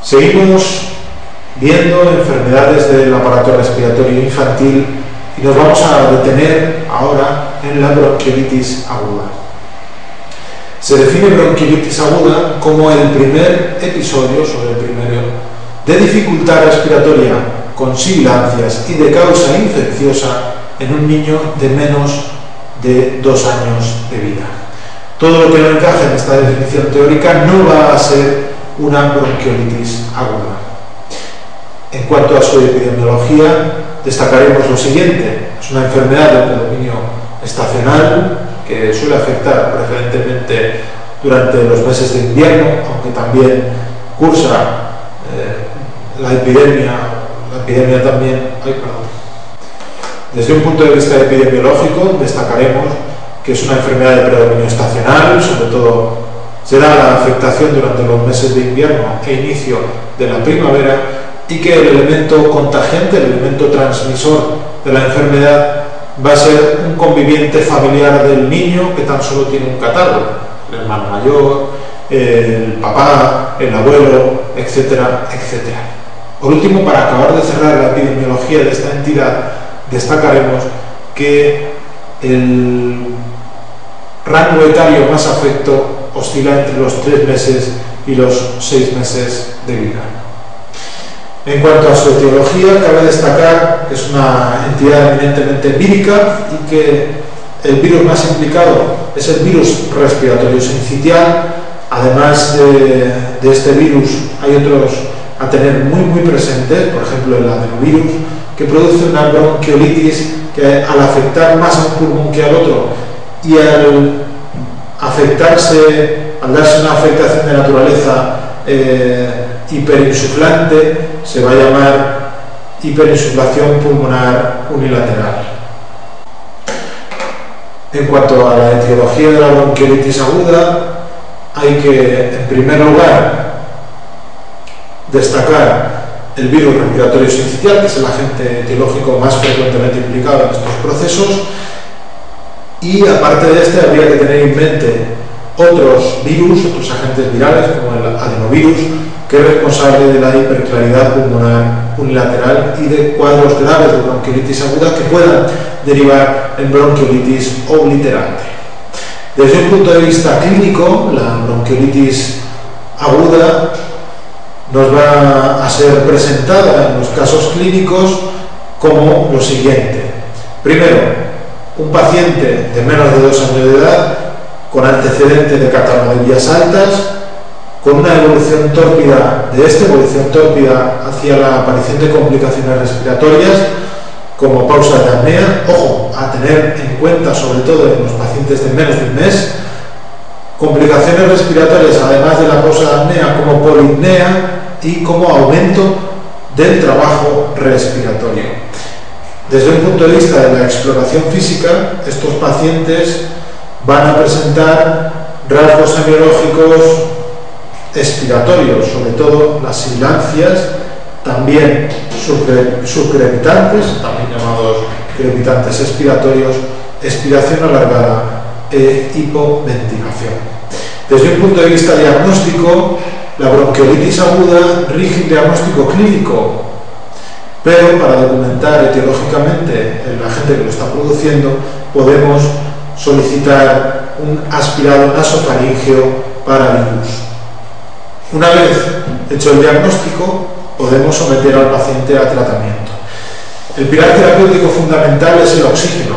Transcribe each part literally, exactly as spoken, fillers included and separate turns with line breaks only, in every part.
Seguimos viendo enfermedades del aparato respiratorio infantil y nos vamos a detener ahora en la bronquiolitis aguda. Se define bronquiolitis aguda como el primer episodio, sobre el primero, de dificultad respiratoria con sibilancias y de causa infecciosa en un niño de menos de dos años de vida. Todo lo que no encaje en esta definición teórica no va a ser una bronquiolitis aguda. En cuanto a su epidemiología, destacaremos lo siguiente. Es una enfermedad de predominio estacional que suele afectar preferentemente durante los meses de invierno, aunque también cursa eh, la epidemia, la epidemia también, ay, perdón. Desde un punto de vista epidemiológico, destacaremos que es una enfermedad de predominio estacional, sobre todo se da la afectación durante los meses de invierno e inicio de la primavera, y que el elemento contagiante, el elemento transmisor de la enfermedad va a ser un conviviente familiar del niño que tan solo tiene un catarro, el hermano mayor, el papá, el abuelo, etcétera, etcétera. Por último, para acabar de cerrar la epidemiología de esta entidad, destacaremos que el rango etario más afecto oscila entre los tres meses y los seis meses de vida. En cuanto a su etiología, cabe destacar que es una entidad eminentemente vírica y que el virus más implicado es el virus respiratorio sincitial. Además de, de este virus, hay otros a tener muy muy presentes, por ejemplo el adenovirus, que produce una bronquiolitis que al afectar más a un pulmón que al otro y al afectarse, al darse una afectación de naturaleza eh, hiperinsuflante, se va a llamar hiperinsuflación pulmonar unilateral. En cuanto a la etiología de la bronquiolitis aguda, hay que, en primer lugar, destacar el virus respiratorio sincitial, que es el agente etiológico más frecuentemente implicado en estos procesos, y aparte de este habría que tener en mente otros virus, otros agentes virales como el adenovirus, que es responsable de la hiperclaridad pulmonar unilateral y de cuadros graves de bronquiolitis aguda que puedan derivar en bronquiolitis obliterante. Desde un punto de vista clínico, la bronquiolitis aguda nos va a ser presentada en los casos clínicos como lo siguiente. Primero, un paciente de menos de dos años de edad con antecedente de catarro de vías altas, con una evolución tórpida de esta evolución tórpida hacia la aparición de complicaciones respiratorias como pausa de apnea. Ojo, a tener en cuenta sobre todo en los pacientes de menos de un mes, complicaciones respiratorias además de la pausa de apnea como polipnea y como aumento del trabajo respiratorio. Desde un punto de vista de la exploración física, estos pacientes van a presentar rasgos semiológicos expiratorios, sobre todo las sibilancias, también subcrepitantes, también llamados crepitantes expiratorios, expiración alargada e hipoventilación. Desde un punto de vista diagnóstico, la bronquiolitis aguda rige un diagnóstico clínico, pero para documentar etiológicamente el agente que lo está produciendo, podemos solicitar un aspirado nasofaríngeo para virus. Una vez hecho el diagnóstico, podemos someter al paciente a tratamiento. El pilar terapéutico fundamental es el oxígeno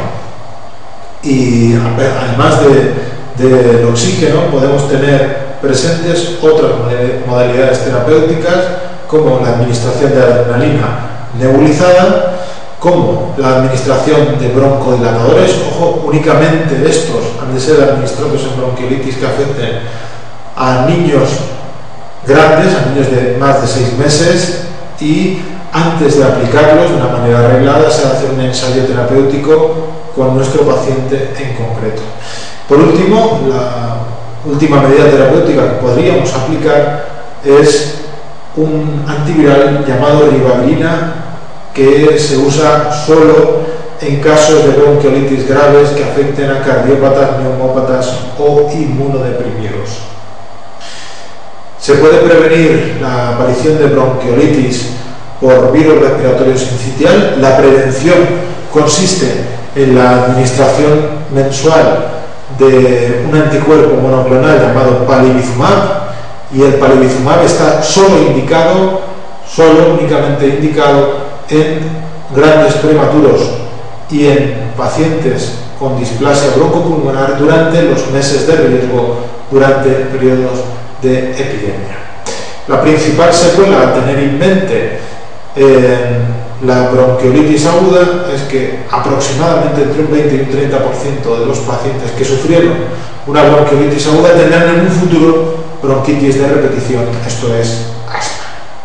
y además de, del oxígeno podemos tener presentes otras modalidades terapéuticas como la administración de adrenalina nebulizada, como la administración de broncodilatadores. Ojo, únicamente estos han de ser administrados en bronquiolitis que afecten a niños grandes, a niños de más de seis meses, y antes de aplicarlos de una manera arreglada se hace un ensayo terapéutico con nuestro paciente en concreto. Por último, la última medida terapéutica que podríamos aplicar es un antiviral llamado ribavirina, que se usa solo en casos de bronquiolitis graves que afecten a cardiópatas, neumópatas o inmunodeprimidos. Se puede prevenir la aparición de bronquiolitis por virus respiratorio sincitial. La prevención consiste en la administración mensual de un anticuerpo monoclonal llamado palivizumab, y el palivizumab está solo indicado, solo únicamente indicado en grandes prematuros y en pacientes con displasia broncopulmonar durante los meses de riesgo, durante periodos de epidemia. La principal secuela a tener en mente en la bronquiolitis aguda es que aproximadamente entre un veinte y un treinta por ciento de los pacientes que sufrieron una bronquiolitis aguda tendrán en un futuro bronquitis de repetición, esto es asma.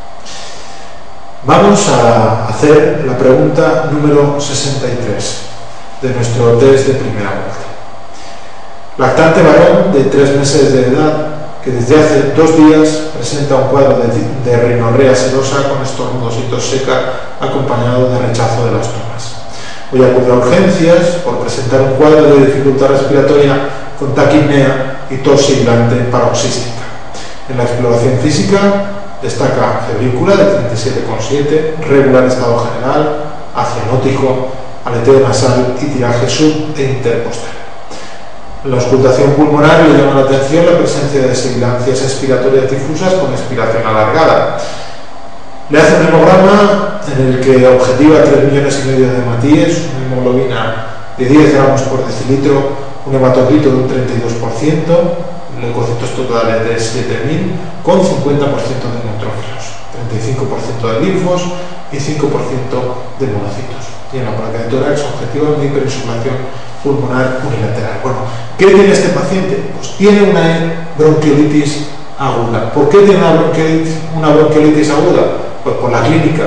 Vamos a hacer la pregunta número sesenta y tres de nuestro test de primera vuelta. Lactante varón de tres meses de edad que desde hace dos días presenta un cuadro de, de rinorrea serosa con estornudos y tos seca acompañado de rechazo de las tomas. Hoy acude a urgencias por presentar un cuadro de dificultad respiratoria con taquipnea y tos sibilante paroxística. En la exploración física destaca febrícula de treinta y siete coma siete, regular estado general, acianótico, aleteo nasal y tiraje sub e interposterior. En la auscultación pulmonar le llama la atención la presencia de sibilancias expiratorias difusas con expiración alargada. Le hace un hemograma en el que objetiva tres millones y medio de hematíes, una hemoglobina de diez gramos por decilitro, un hematocrito de un treinta y dos por ciento, leucocitos totales de siete mil, con cincuenta por ciento de neutrófilos, treinta y cinco por ciento de linfos y cinco por ciento de monocitos. Y en la placa de tórax objetiva una hiperinsulación pulmonar unilateral. Bueno, ¿qué tiene este paciente? Pues tiene una bronquiolitis aguda. ¿Por qué tiene una bronquiolitis, una bronquiolitis aguda? Pues por la clínica.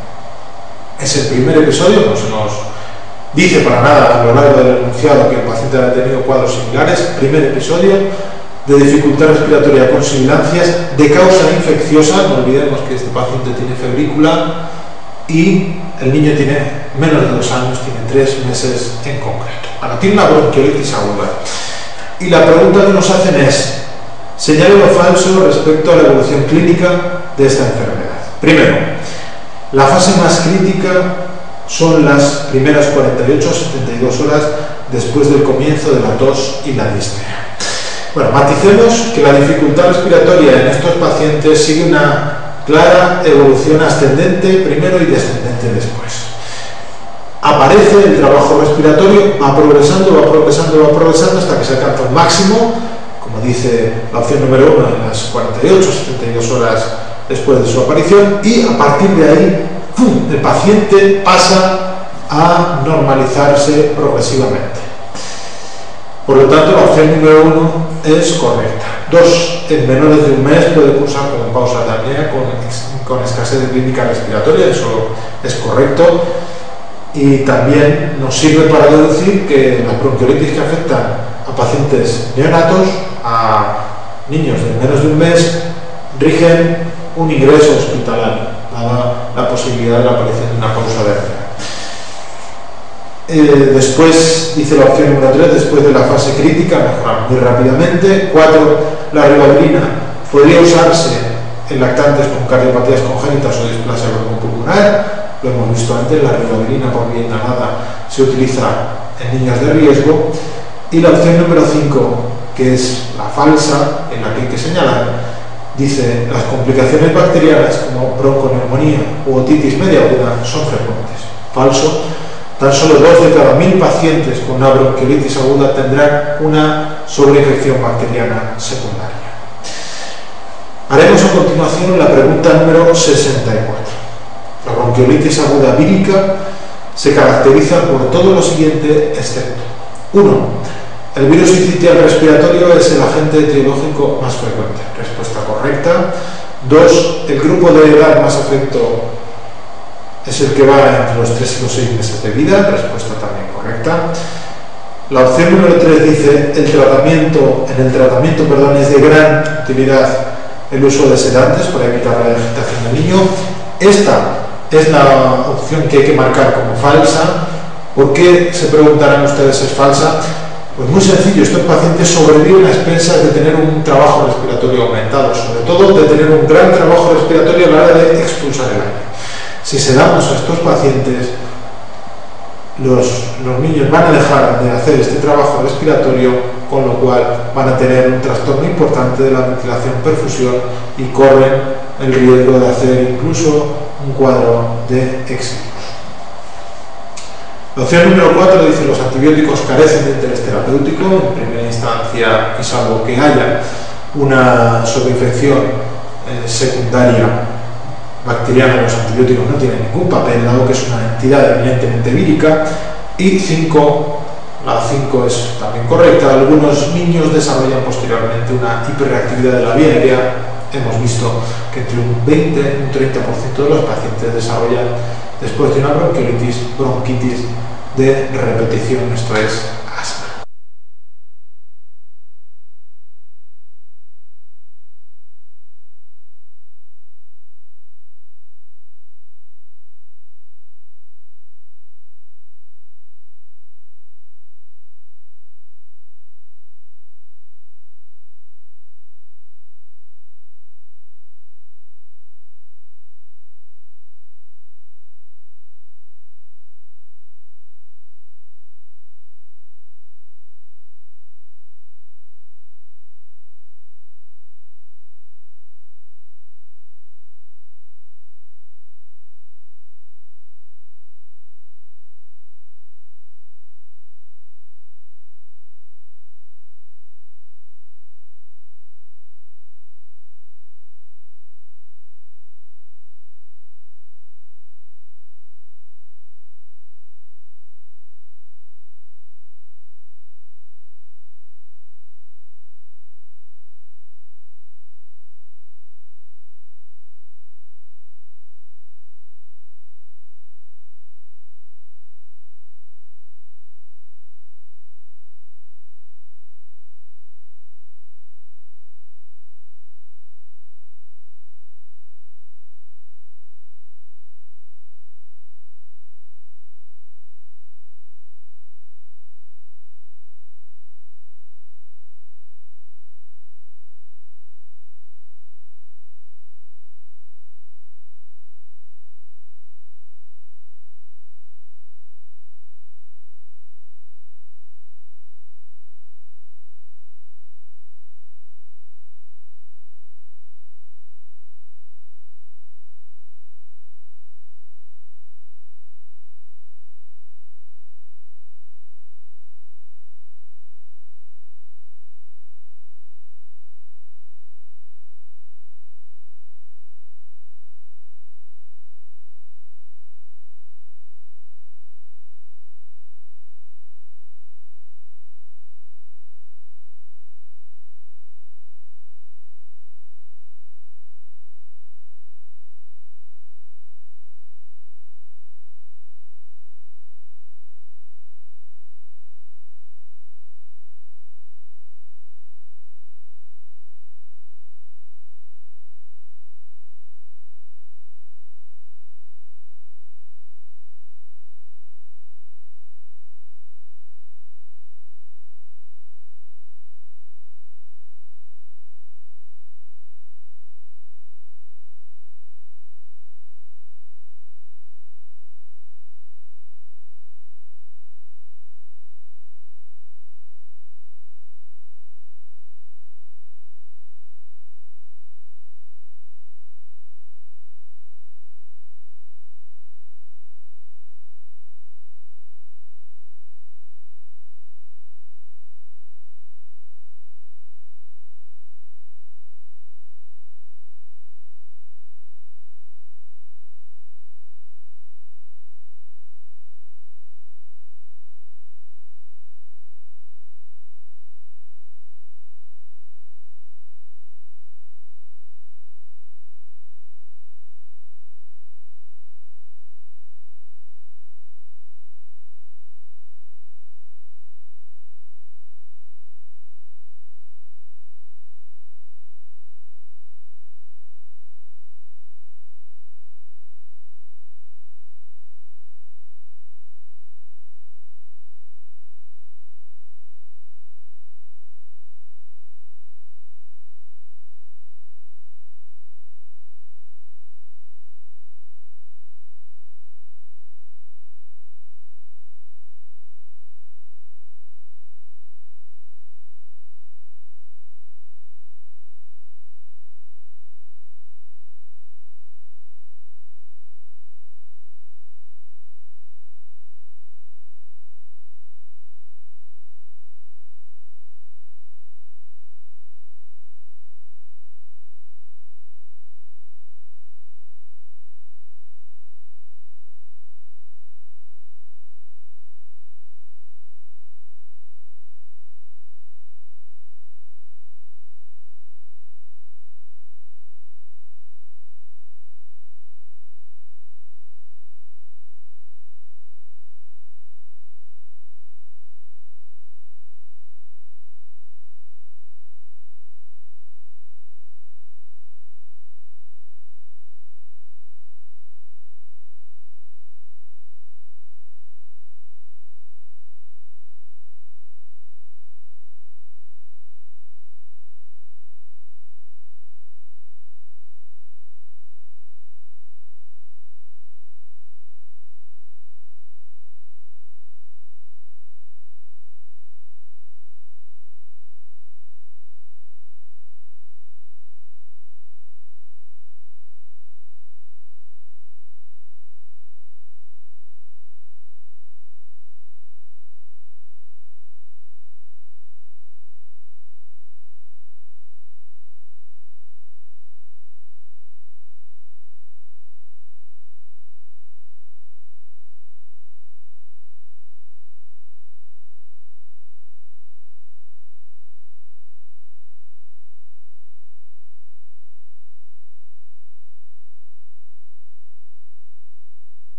Es el primer episodio, no se nos dice para nada a lo largo del enunciado que el paciente ha tenido cuadros similares. Primer episodio de dificultad respiratoria con sibilancias de causa infecciosa. No olvidemos que este paciente tiene febrícula y el niño tiene menos de dos años, tiene tres meses en concreto. Ahora, tiene una bronquiolitis aguda. Y la pregunta que nos hacen es: señale lo falso respecto a la evolución clínica de esta enfermedad. Primero, la fase más crítica son las primeras cuarenta y ocho a setenta y dos horas después del comienzo de la tos y la disnea. Bueno, maticemos que la dificultad respiratoria en estos pacientes sigue una clara evolución ascendente primero y descendente después. Aparece el trabajo respiratorio, va progresando, va progresando, va progresando hasta que se alcanza un máximo, como dice la opción número uno, en las cuarenta y ocho a setenta y dos horas después de su aparición, y a partir de ahí, ¡pum!, el paciente pasa a normalizarse progresivamente. Por lo tanto, la opción número uno es correcta. Dos, en menores de un mes puede cursar con pausa de apnea, con, con escasez de clínica respiratoria, eso es correcto. Y también nos sirve para deducir que las bronquiolitis que afectan a pacientes neonatos, a niños de menos de un mes, rigen un ingreso hospitalario, dada la posibilidad de la aparición de una pausa de apnea. Eh, después, dice la opción número tres, después de la fase crítica, mejora muy rápidamente. Cuatro, la ribavirina podría usarse en lactantes con cardiopatías congénitas o displasia broncopulmonar. Lo hemos visto antes, la ribavirina por vía inhalada se utiliza en niños de riesgo. Y la opción número cinco, que es la falsa, en la que hay que señalar, dice: las complicaciones bacterianas como bronconeumonía u otitis media aguda son frecuentes. Falso. Tan solo dos de cada mil pacientes con una bronquiolitis aguda tendrán una sobreinfección bacteriana secundaria. Haremos a continuación la pregunta número sesenta y cuatro. La bronquiolitis aguda vírica se caracteriza por todo lo siguiente excepto: uno. El virus sincitial respiratorio es el agente etiológico más frecuente. Respuesta correcta. dos. El grupo de edad más afecto es el que va entre los tres y los seis meses de vida. Respuesta también correcta. La opción número tres dice: el tratamiento, en el tratamiento perdón, es de gran utilidad el uso de sedantes para evitar la agitación del niño. Esta es la opción que hay que marcar como falsa. ¿Por qué, se preguntarán ustedes, es falsa? Pues muy sencillo, estos pacientes sobreviven a expensas de tener un trabajo respiratorio aumentado, sobre todo de tener un gran trabajo respiratorio a la hora de expulsar el aire. Si sedamos a estos pacientes, los, los niños van a dejar de hacer este trabajo respiratorio, con lo cual van a tener un trastorno importante de la ventilación-perfusión y corren el riesgo de hacer incluso un cuadro de éxito. La opción número cuatro dice: los antibióticos carecen de interés terapéutico en primera instancia, y salvo que haya una sobreinfección eh, secundaria bacteriana, los antibióticos no tienen ningún papel, dado que es una entidad eminentemente vírica. Y cinco, la cinco es también correcta: algunos niños desarrollan posteriormente una hiperreactividad de la vía aérea. Hemos visto que entre un veinte y un treinta por ciento de los pacientes desarrollan, después de una bronquiolitis, bronquitis de repetición, esto es asma.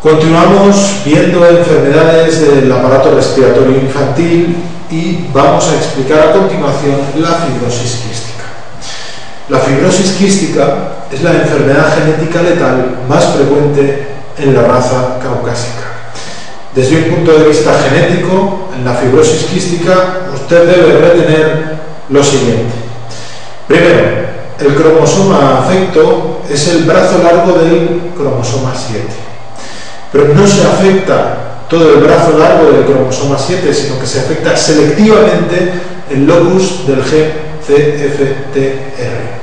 Continuamos viendo enfermedades del aparato respiratorio infantil y vamos a explicar a continuación la fibrosis quística. La fibrosis quística es la enfermedad genética letal más frecuente en la raza caucásica. Desde un punto de vista genético, en la fibrosis quística usted debe retener lo siguiente. Primero, el cromosoma afecto es el brazo largo del cromosoma siete. Pero no se afecta todo el brazo largo del cromosoma siete, sino que se afecta selectivamente el locus del gen C F T R.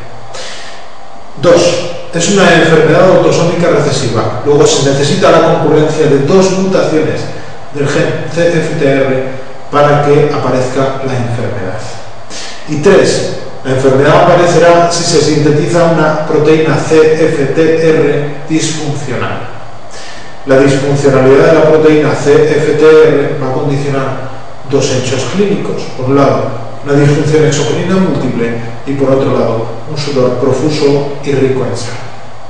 Dos. Es una enfermedad autosómica recesiva. Luego se necesita la concurrencia de dos mutaciones del gen C F T R para que aparezca la enfermedad. Y tres. La enfermedad aparecerá si se sintetiza una proteína C F T R disfuncional. La disfuncionalidad de la proteína C F T R va a condicionar dos hechos clínicos. Por un lado, una disfunción exocrina múltiple y por otro lado, un sudor profuso y rico en sal.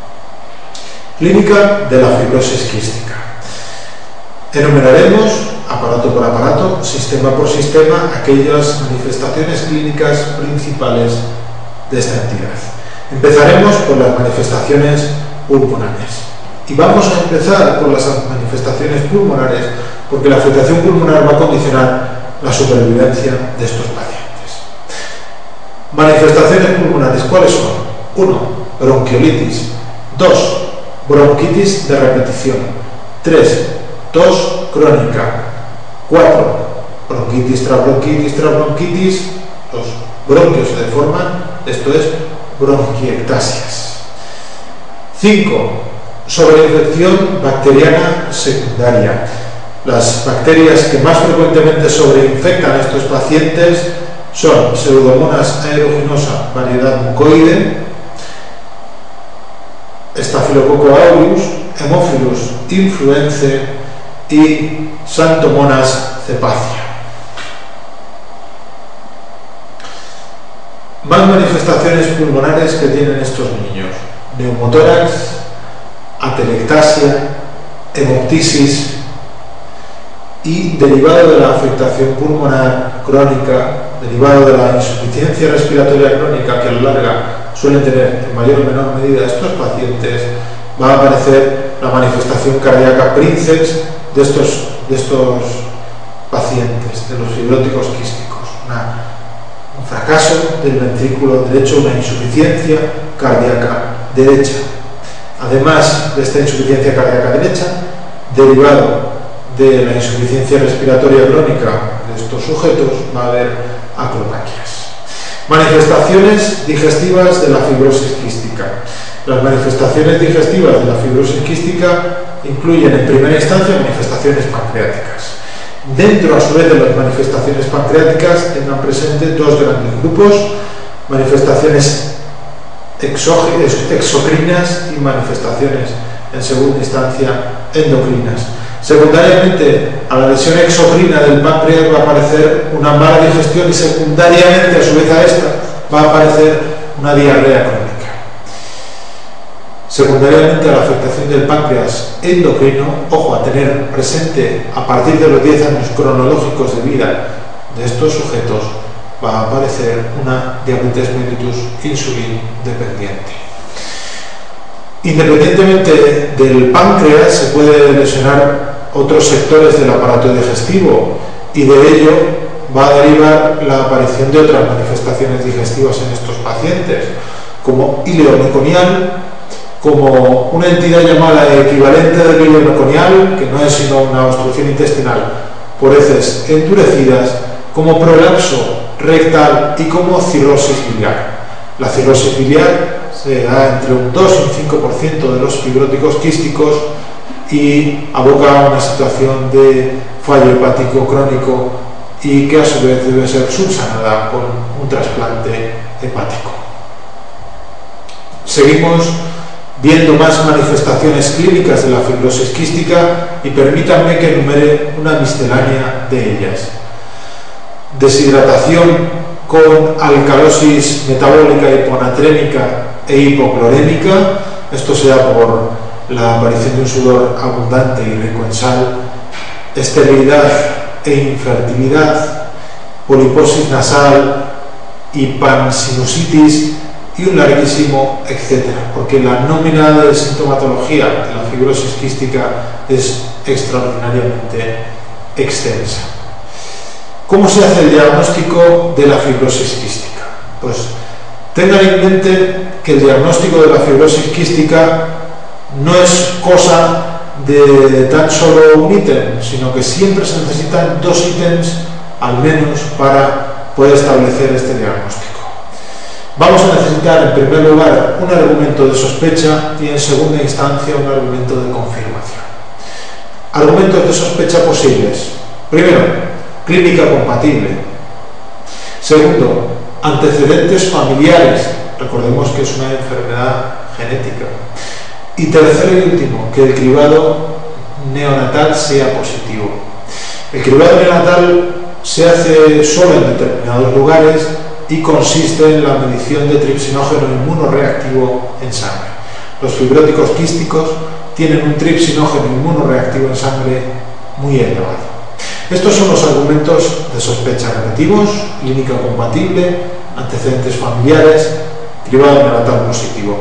Clínica de la fibrosis quística. Enumeraremos, aparato por aparato, sistema por sistema, aquellas manifestaciones clínicas principales de esta entidad. Empezaremos por las manifestaciones pulmonares. Y vamos a empezar por las manifestaciones pulmonares porque la afectación pulmonar va a condicionar la supervivencia de estos pacientes. Manifestaciones pulmonares, ¿cuáles son? uno. Bronquiolitis. dos. Bronquitis de repetición. tres. Tos crónica. cuatro. Bronquitis tras bronquitis tras bronquitis. Los bronquios se deforman, esto es bronquiectasias. cinco. Sobreinfección bacteriana secundaria. Las bacterias que más frecuentemente sobreinfectan a estos pacientes son Pseudomonas aeruginosa, variedad mucoide, Staphylococcus aureus, Haemophilus influenzae y Xanthomonas cepacia. Más manifestaciones pulmonares que tienen estos niños: neumotórax, atelectasia, hemoptisis y, derivado de la afectación pulmonar crónica, derivado de la insuficiencia respiratoria crónica que a la larga suelen tener en mayor o menor medida estos pacientes, va a aparecer la manifestación cardíaca princeps de estos, de estos pacientes, de los fibróticos quísticos. Una, un fracaso del ventrículo derecho, una insuficiencia cardíaca derecha. Además de esta insuficiencia cardíaca derecha, derivado de la insuficiencia respiratoria crónica de estos sujetos, va a haber acropaquias. Manifestaciones digestivas de la fibrosis quística. Las manifestaciones digestivas de la fibrosis quística incluyen en primera instancia manifestaciones pancreáticas. Dentro, a su vez, de las manifestaciones pancreáticas tengan presente dos grandes grupos: manifestaciones exocrinas y manifestaciones en segunda instancia endocrinas. Secundariamente a la lesión exocrina del páncreas va a aparecer una mala digestión y secundariamente a su vez a esta va a aparecer una diarrea crónica. Secundariamente a la afectación del páncreas endocrino, ojo, a tener presente a partir de los diez años cronológicos de vida de estos sujetos, va a aparecer una diabetes mellitus insulin dependiente. Independientemente del páncreas, se puede lesionar otros sectores del aparato digestivo y de ello va a derivar la aparición de otras manifestaciones digestivas en estos pacientes, como íleo meconial, como una entidad llamada equivalente del íleo meconial, que no es sino una obstrucción intestinal por heces endurecidas, como prolapso rectal y como cirrosis biliar. La cirrosis biliar se da entre un dos y un cinco por ciento de los fibróticos quísticos y aboca a una situación de fallo hepático crónico y que a su vez debe ser subsanada con un trasplante hepático. Seguimos viendo más manifestaciones clínicas de la fibrosis quística y permítanme que enumere una miscelánea de ellas. Deshidratación con alcalosis metabólica hiponatrémica e hipoclorémica. Esto se da por la aparición de un sudor abundante y rico en sal, esterilidad e infertilidad, poliposis nasal y pansinusitis y un larguísimo etcétera, porque la nómina de sintomatología de la fibrosis quística es extraordinariamente extensa. ¿Cómo se hace el diagnóstico de la fibrosis quística? Pues tengan en mente que el diagnóstico de la fibrosis quística no es cosa de tan solo un ítem, sino que siempre se necesitan dos ítems al menos para poder establecer este diagnóstico. Vamos a necesitar en primer lugar un argumento de sospecha y en segunda instancia un argumento de confirmación. Argumentos de sospecha posibles. Primero, clínica compatible. Segundo, antecedentes familiares. Recordemos que es una enfermedad genética. Y tercero y último, que el cribado neonatal sea positivo. El cribado neonatal se hace solo en determinados lugares y consiste en la medición de tripsinógeno inmunoreactivo en sangre. Los fibróticos quísticos tienen un tripsinógeno inmunoreactivo en sangre muy elevado. Estos son los argumentos de sospecha repetitivos: clínica compatible, antecedentes familiares, cribado neonatal positivo.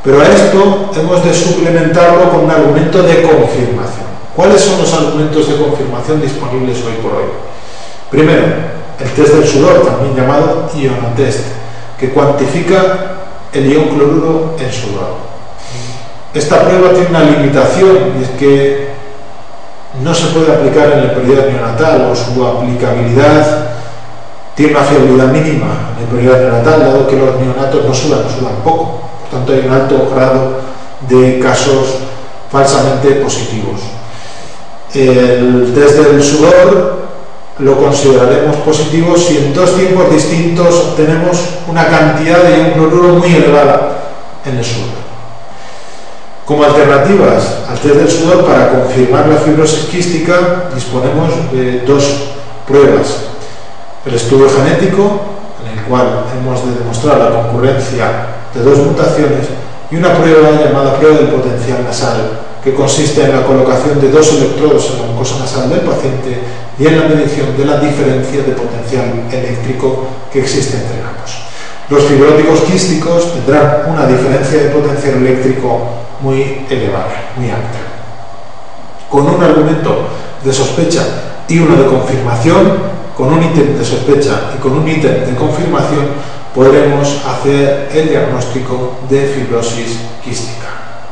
Pero a esto hemos de suplementarlo con un argumento de confirmación. ¿Cuáles son los argumentos de confirmación disponibles hoy por hoy? Primero, el test del sudor, también llamado ionotest, que cuantifica el ion cloruro en sudor. Esta prueba tiene una limitación, y es que no se puede aplicar en el periodo neonatal, o su aplicabilidad tiene una fiabilidad mínima en el periodo neonatal, dado que los neonatos no sudan, sudan poco. Por tanto, hay un alto grado de casos falsamente positivos. El test del sudor lo consideraremos positivo si en dos tiempos distintos obtenemos una cantidad de ion cloruro muy elevada en el sudor. Como alternativas al test del sudor, para confirmar la fibrosis quística disponemos de dos pruebas: el estudio genético, en el cual hemos de demostrar la concurrencia de dos mutaciones, y una prueba llamada prueba del potencial nasal, que consiste en la colocación de dos electrodos en la mucosa nasal del paciente y en la medición de la diferencia de potencial eléctrico que existe entre ambos. Los fibróticos quísticos tendrán una diferencia de potencial eléctrico muy elevada, muy alta. Con un argumento de sospecha y uno de confirmación, con un ítem de sospecha y con un ítem de confirmación, podremos hacer el diagnóstico de fibrosis quística.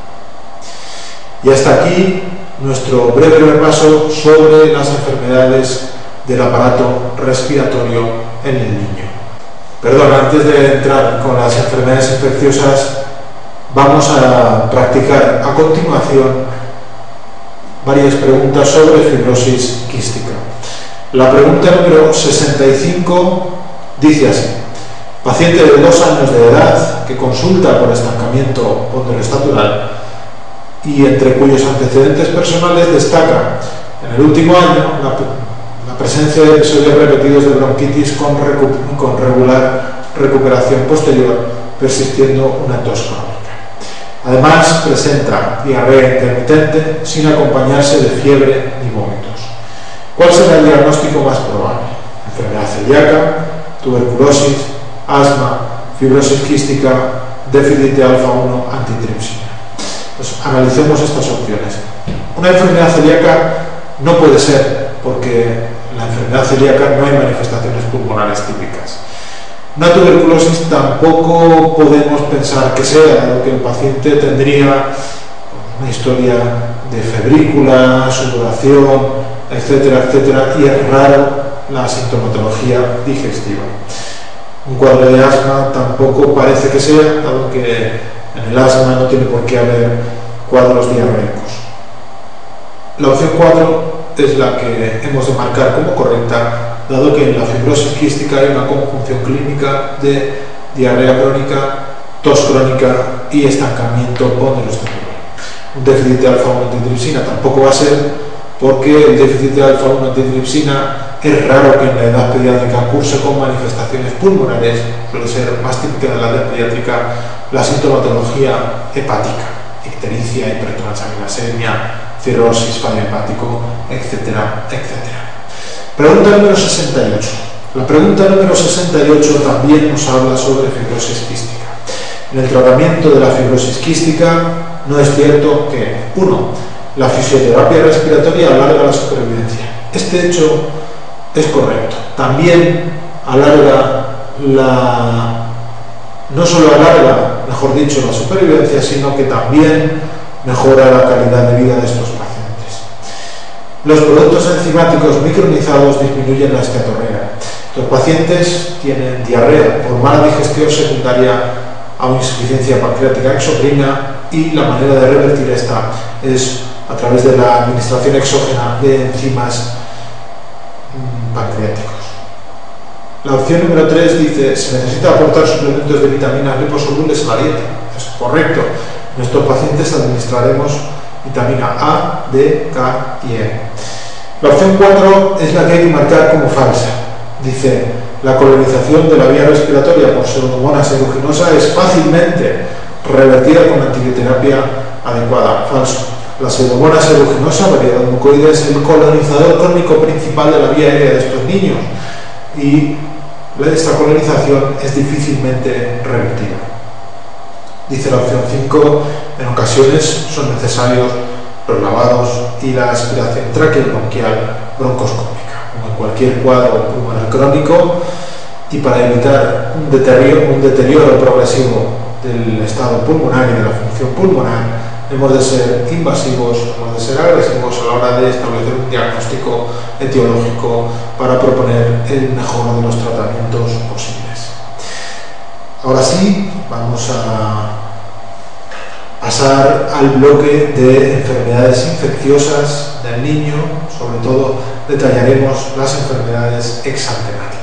Y hasta aquí nuestro breve repaso sobre las enfermedades del aparato respiratorio en el niño. Perdón, antes de entrar con las enfermedades infecciosas, vamos a practicar a continuación varias preguntas sobre fibrosis quística. La pregunta número sesenta y cinco dice así: paciente de dos años de edad que consulta por estancamiento ponderostatural y entre cuyos antecedentes personales destaca en el último año la, la presencia de episodios repetidos de bronquitis con, recu con regular recuperación posterior, persistiendo una tos crónica. Además, presenta diarrea intermitente sin acompañarse de fiebre ni vómitos. ¿Cuál será el diagnóstico más probable? Enfermedad celíaca, tuberculosis, asma, fibrosis quística, déficit de alfa uno antitripsina. Pues analicemos estas opciones. Una enfermedad celíaca no puede ser, porque en la enfermedad celíaca no hay manifestaciones pulmonares típicas. Una tuberculosis tampoco podemos pensar que sea, dado que el paciente tendría una historia de febrícula, sudoración, etcétera, etcétera, y es raro la sintomatología digestiva. Un cuadro de asma tampoco parece que sea, dado que en el asma no tiene por qué haber cuadros diarreicos. La opción cuatro es la que hemos de marcar como correcta, dado que en la fibrosis quística hay una conjunción clínica de diarrea crónica, tos crónica y estancamiento ponderostatural. Un déficit de alfa uno antitripsina tampoco va a ser, porque el déficit de alfa uno antitripsina es raro que en la edad pediátrica curse con manifestaciones pulmonares, suele ser más típica de la edad pediátrica la sintomatología hepática, ictericia, hipertransaminasemia, cirrosis, fallo hepático, etcétera, etcétera. Pregunta número sesenta y ocho. La pregunta número sesenta y ocho también nos habla sobre fibrosis quística. En el tratamiento de la fibrosis quística no es cierto que, uno, la fisioterapia respiratoria alarga la supervivencia. Este hecho es correcto. También alarga la... no solo alarga, mejor dicho, la supervivencia, sino que también mejora la calidad de vida de estos pacientes. Los productos enzimáticos micronizados disminuyen la esteatorrea. Los pacientes tienen diarrea por mala digestión secundaria a una insuficiencia pancreática exocrina, y la manera de revertir esta es a través de la administración exógena de enzimas mmm, pancreáticos. La opción número tres dice: se necesita aportar suplementos de vitaminas liposolubles a la dieta. Es correcto. En estos pacientes administraremos vitamina A, D, K y E. La opción cuatro es la que hay que marcar como falsa. Dice: la colonización de la vía respiratoria por pseudomonas aeruginosa es fácilmente revertida con antibioterapia adecuada. Falso. La pseudomonas aeruginosa, variedad mucoide, es el colonizador crónico principal de la vía aérea de estos niños, y esta colonización es difícilmente revertida. Dice la opción cinco, en ocasiones son necesarios los lavados y la aspiración traqueobronquial broncoscópica, como en cualquier cuadro pulmonar crónico, y para evitar un deterioro, un deterioro progresivo del estado pulmonar y de la función pulmonar, hemos de ser invasivos, hemos de ser agresivos a la hora de establecer un diagnóstico etiológico para proponer el mejor de los tratamientos posibles. Ahora sí, vamos a pasar al bloque de enfermedades infecciosas del niño. Sobre todo detallaremos las enfermedades exantemáticas.